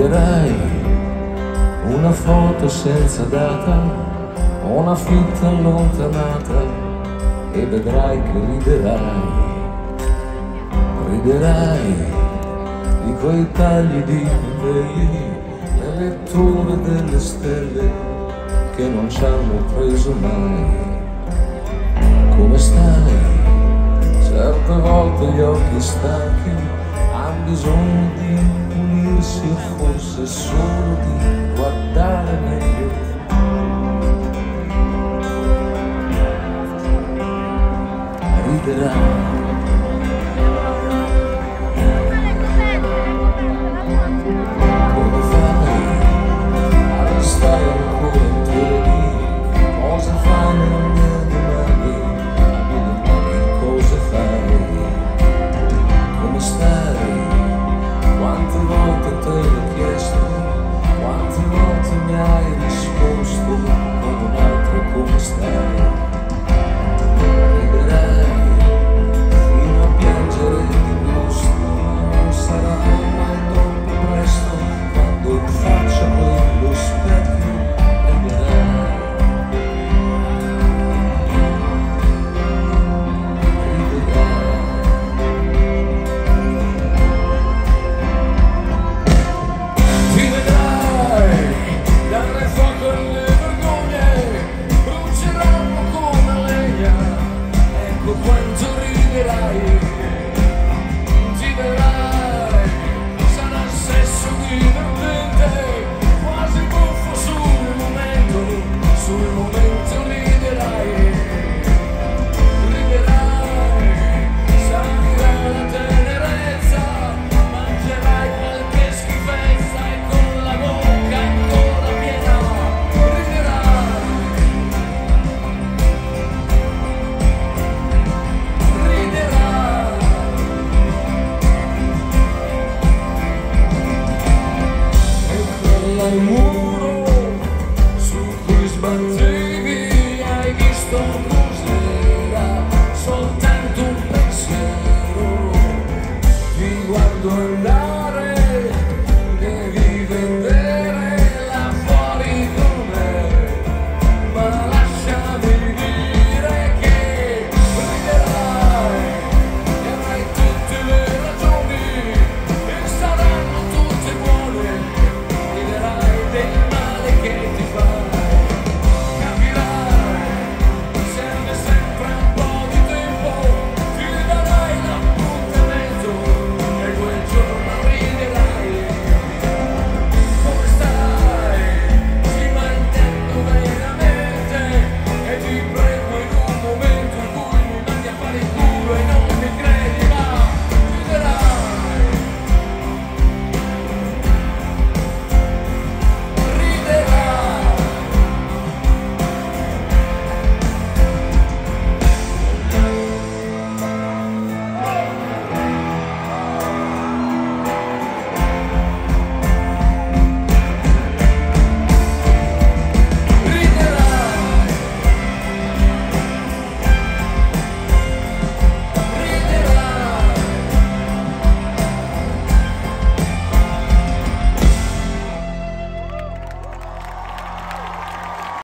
rivederai una foto senza data, una fitta allontanata, e vedrai che riderai di quei tagli di capelli, le letture delle stelle che non ci hanno preso mai. Come stai? Certe volte gli occhi stanchi hanno bisogno di pulirsi o forse solo di guardare meglio. Riderai. Come fai a restare ancora in piedi? Cosa fai nelle mie domani? Cosa fai? Come stai? Quante volte te l'ho chiesto, quante volte mi hai risposto con un altro come stai? Riderai fino a piangere di gusto, ma non sarà mai troppo presto quando in faccia quello specchio riderai. Il muro su cui sbattere